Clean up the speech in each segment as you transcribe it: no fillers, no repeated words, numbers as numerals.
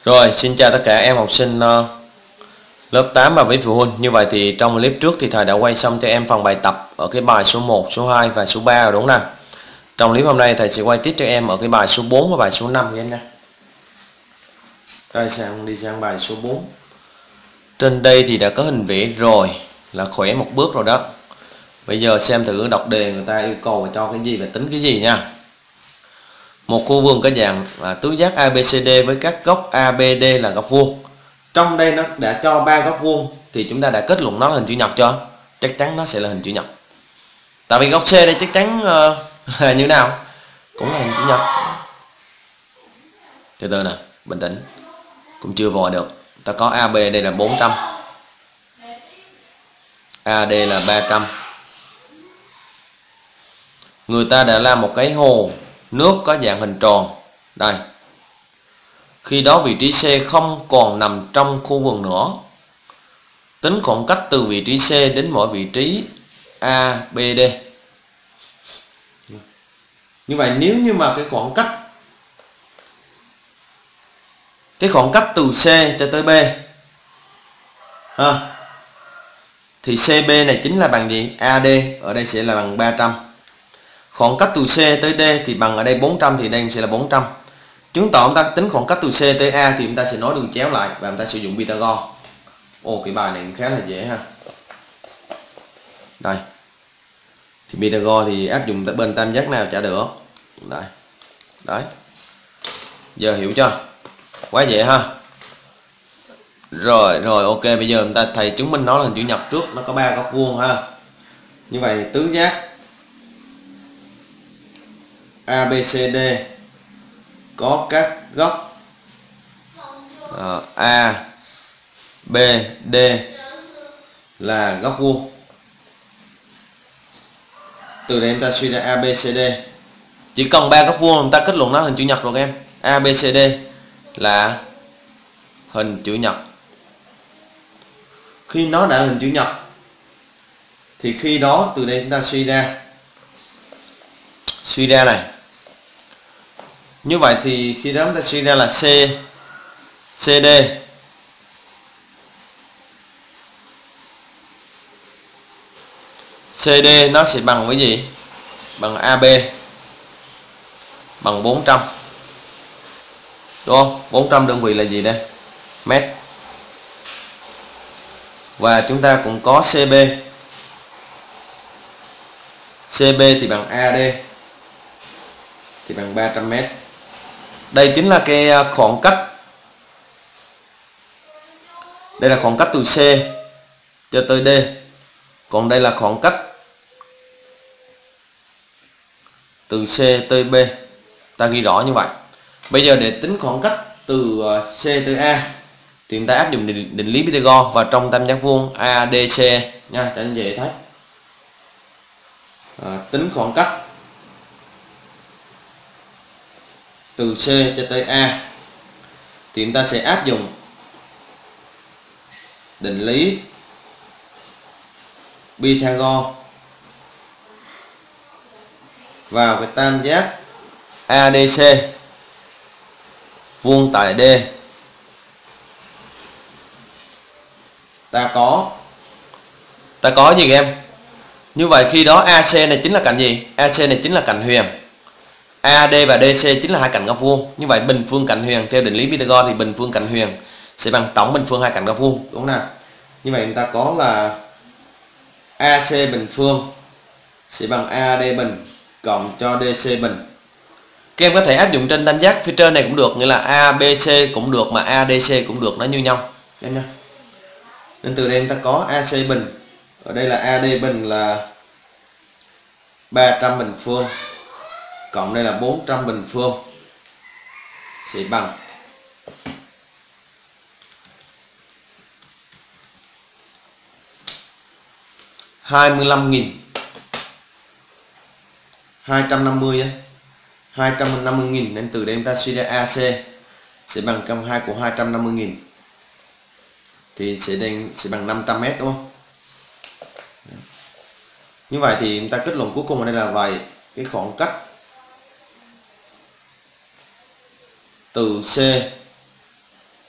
Rồi, xin chào tất cả em học sinh lớp 8 và quý phụ huynh. Như vậy thì trong clip trước thì thầy đã quay xong cho em phần bài tập ở cái bài số 1, số 2 và số 3 rồi đúng không nào? Trong clip hôm nay thầy sẽ quay tiếp cho em ở cái bài số 4 và bài số 5 em nha. Đây đi sang bài số 4. Trên đây thì đã có hình vẽ rồi, là khỏe một bước rồi đó. Bây giờ xem thử đọc đề người ta yêu cầu cho cái gì và tính cái gì nha. Một khu vườn có dạng tứ giác ABCD với các góc ABD là góc vuông. Trong đây nó đã cho 3 góc vuông thì chúng ta đã kết luận nó là hình chữ nhật chưa? Chắc chắn nó sẽ là hình chữ nhật. Tại vì góc C đây chắc chắn là như nào? Cũng là hình chữ nhật. Từ từ nè, bình tĩnh. Cũng chưa vội được. Ta có AB đây là 400. AD là 300. Người ta đã làm một cái hồ nước có dạng hình tròn. Đây. Khi đó vị trí C không còn nằm trong khu vườn nữa. Tính khoảng cách từ vị trí C đến mỗi vị trí A, B, D. Như vậy nếu như mà cái khoảng cách từ C cho tới B ha, thì CB này chính là bằng gì? AD ở đây sẽ là bằng 300. Khoảng cách từ C tới D thì bằng ở đây 400 thì đây sẽ là 400. Chứng tỏ chúng ta tính khoảng cách từ C tới A thì chúng ta sẽ nối đường chéo lại và chúng ta sử dụng Pythagore. Ồ, cái bài này khá là dễ ha. Đây. Thì Pythagore thì áp dụng bên tam giác nào chả được. Đây. Đấy. Giờ hiểu chưa? Quá dễ ha. Rồi ok, bây giờ chúng ta thầy chứng minh nó là hình chữ nhật trước, nó có 3 góc vuông ha. Như vậy tứ giác ABCD có các góc A, B, D là góc vuông. Từ đây chúng ta suy ra ABCD. Chỉ cần 3 góc vuông chúng ta kết luận nó hình chữ nhật rồi các em. ABCD là hình chữ nhật. Khi nó đã là hình chữ nhật thì khi đó từ đây chúng ta suy ra này. Như vậy thì khi đó chúng ta suy ra là CD nó sẽ bằng với gì? Bằng AB bằng 400. Đúng không? 400 đơn vị là gì đây? Mét. Và chúng ta cũng có CB. CB thì bằng AD thì bằng 300 mét. Đây chính là cái khoảng cách. Đây là khoảng cách từ C cho tới D. Còn đây là khoảng cách từ C tới B. Ta ghi rõ như vậy. Bây giờ để tính khoảng cách từ C tới A thì chúng ta áp dụng định lý Pythagore vào trong tam giác vuông ADC nha, cho nên dễ thấy. Tính khoảng cách từ C cho tới A thì chúng ta sẽ áp dụng định lý Pythagore vào cái tam giác ADC vuông tại D. Ta có gì em? Như vậy khi đó AC này chính là cạnh gì? AC này chính là cạnh huyền. AD và DC chính là hai cạnh góc vuông. Như vậy bình phương cạnh huyền theo định lý Pythagore thì bình phương cạnh huyền sẽ bằng tổng bình phương hai cạnh góc vuông, đúng không nào? Như vậy chúng ta có là AC bình phương sẽ bằng AD bình cộng cho DC bình. Các em có thể áp dụng trên tam giác phía trên này cũng được, nghĩa là ABC cũng được mà ADC cũng được, nó như nhau em nha. Nên từ đây chúng ta có AC bình, ở đây là AD bình là 300 bình phương cộng đây là 400 bình phương sẽ bằng 25.250 á, 250.000. Nên từ đây chúng ta suy ra AC sẽ bằng căn 2 của 250.000 thì sẽ bằng 500 mét, đúng không? Như vậy thì chúng ta kết luận cuối cùng ở đây là vậy. Cái khoảng cách từ C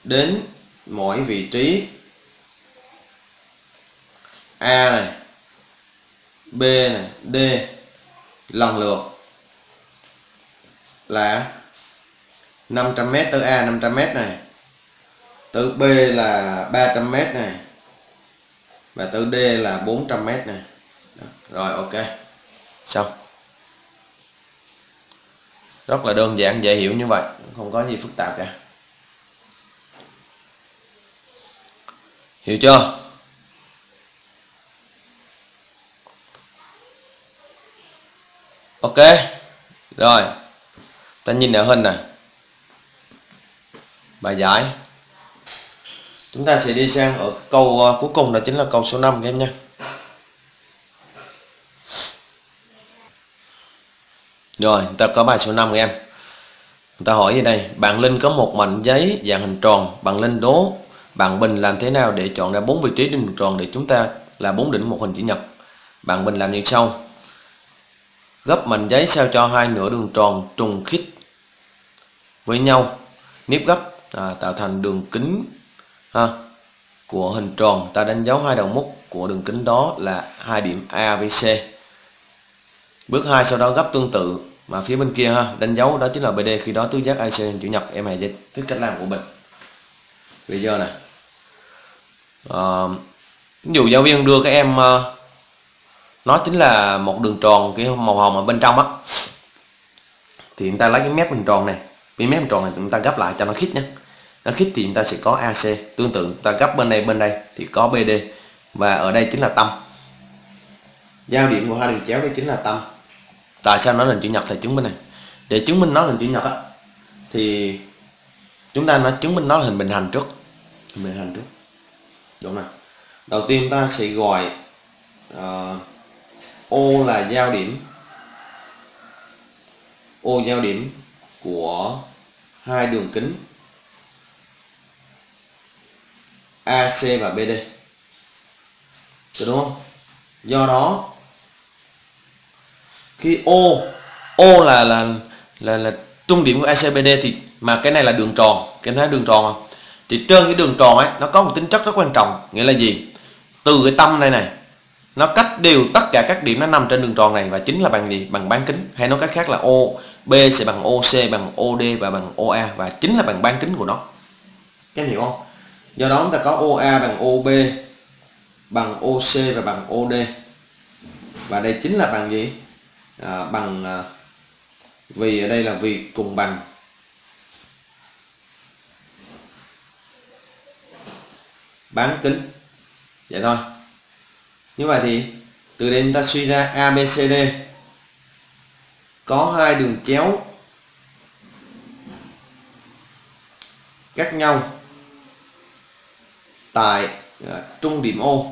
đến mỗi vị trí A này, B này, D lần lượt là 500m tới A 500m này, tới B là 300m này, và tới D là 400m này. Đó. Rồi ok, xong. Rất là đơn giản, dễ hiểu như vậy, không có gì phức tạp cả. Hiểu chưa? Ok. Rồi, ta nhìn ở hình này. Bài giải. Chúng ta sẽ đi sang ở câu cuối cùng, đó chính là câu số 5 các em nhé. Rồi, ta có bài số 5 các em. Người ta hỏi gì đây? Bạn Linh có một mảnh giấy dạng hình tròn, bạn Linh đố bạn Bình làm thế nào để chọn ra 4 vị trí trên hình tròn để chúng ta là 4 đỉnh một hình chữ nhật. Bạn Bình làm như sau: gấp mảnh giấy sao cho hai nửa đường tròn trùng khít với nhau, nếp gấp tạo thành đường kính của hình tròn. Ta đánh dấu hai đầu mút của đường kính đó là 2 điểm A, B, C. Bước 2, sau đó gấp tương tự mà phía bên kia đánh dấu đó chính là BD, khi đó tứ giác AC hình chữ nhật. Em hãy giải thích cách làm của mình. Bây giờ này, ví dụ giáo viên đưa các em nó chính là một đường tròn cái màu hồng ở bên trong á, thì chúng ta lấy cái mép hình tròn này, cái mép hình tròn này chúng ta gấp lại cho nó khít nhé. Nó khít thì chúng ta sẽ có AC. Tương tự ta gấp bên đây thì có BD, và ở đây chính là tâm. Giao điểm của hai đường chéo đây chính là tâm. Tại sao nó là hình chữ nhật? Thầy chứng minh này. Để chứng minh nó là hình chữ nhật á, thì chúng ta nói chứng minh nó là hình bình hành trước. Hình bình hành trước. Đúng nào. Đầu tiên ta sẽ gọi O là giao điểm. O giao điểm của hai đường kính AC và BD. Được đúng không? Do đó khi O là trung điểm của ACBD, thì mà cái này là đường tròn, cái thấy đường tròn không? Thì trên cái đường tròn ấy nó có một tính chất rất quan trọng, nghĩa là gì? Từ cái tâm này nó cách đều tất cả các điểm nó nằm trên đường tròn này, và chính là bằng gì? Bằng bán kính, hay nói cách khác là OB sẽ bằng OC bằng OD và bằng OA, và chính là bằng bán kính của nó. Các em hiểu không? Do đó chúng ta có OA bằng OB bằng OC và bằng OD, và đây chính là bằng gì? Bằng vì ở đây là vì cùng bằng bán kính. Vậy thôi. Như vậy thì từ đây chúng ta suy ra ABCD có hai đường chéo cắt nhau tại trung điểm O.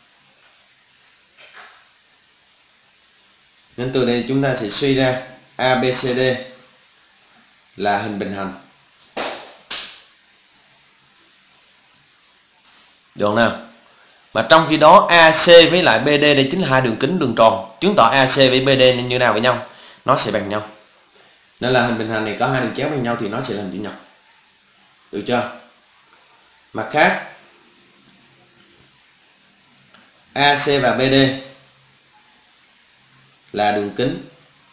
Nên từ đây chúng ta sẽ suy ra ABCD là hình bình hành. Được nào? Mà trong khi đó AC với lại BD đây chính là hai đường kính đường tròn, chứng tỏ AC với BD như nào với nhau? Nó sẽ bằng nhau. Nên là hình bình hành này có hai đường chéo bằng nhau thì nó sẽ là hình chữ nhật. Được chưa? Mặt khác, AC và BD là đường kính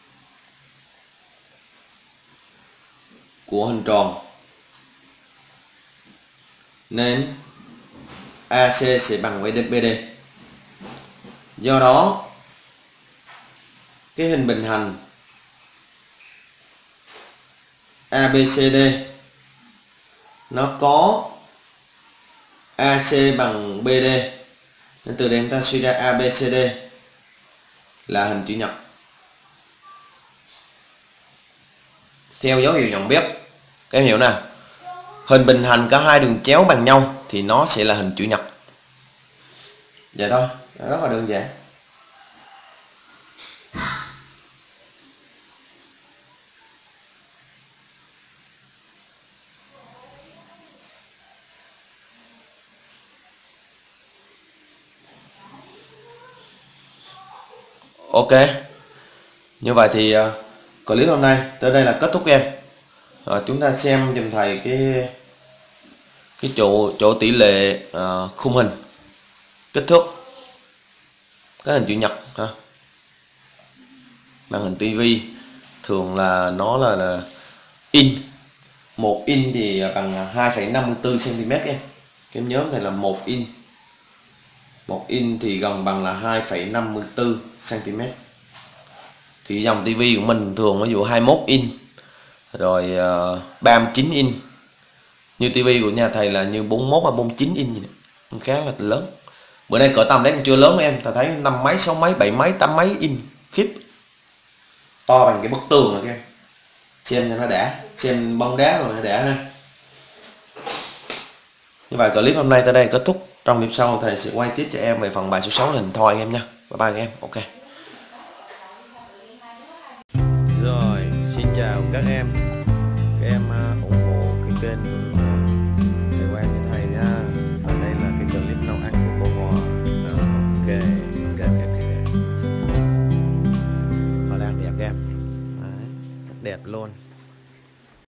của hình tròn, nên AC sẽ bằng với BD. Do đó cái hình bình hành ABCD nó có AC bằng BD, nên từ đây chúng ta suy ra ABCD là hình chữ nhật. Theo dấu hiệu nhận biết, các em hiểu nào? Hình bình hành có hai đường chéo bằng nhau thì nó sẽ là hình chữ nhật. Vậy thôi, rất là đơn giản. Ok. Như vậy thì clip hôm nay tới đây là kết thúc em. Chúng ta xem giùm thầy cái cái chỗ tỷ lệ khung hình, kích thước cái hình chữ nhật ha. Màn hình tivi thường là nó là in, 1 in thì bằng 2,54 cm em nhớ thì là 1 in. 1 in thì gần bằng là 2,54 cm. Thì dòng tivi của mình thường ví dụ 21 in rồi 39 in. Như tivi của nhà thầy là như 41 và 49 in gì đó. Khá là lớn. Bữa nay cỡ tầm đấy còn chưa lớn em, ta thấy 5 mấy, 6 mấy, 7 mấy, 8 mấy in khiếp. To bằng cái bức tường rồi em. Xem cho nó đã, xem bóng đá rồi nó đã ha. Như vậy clip hôm nay tới đây kết thúc. Trong clip sau thầy sẽ quay tiếp cho em về phần bài số 6 là hình thoi em nha. Bye bye em. Ok. Rồi, xin chào các em. Các em ủng hộ cái kênh